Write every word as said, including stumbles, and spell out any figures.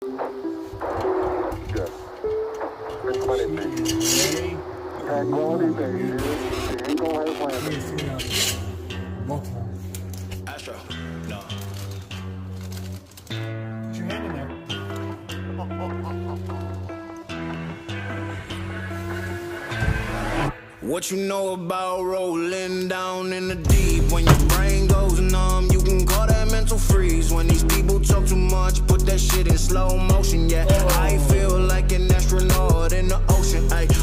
Good. Everybody base. Tranquility base. The Eagle has landed. Multiple. Astro. No. Put your hand in there. What you know about rolling down in the deep? When your brain goes numb, you can call that mental freeze. When these people talk too much, put that shit in slow motion, yeah.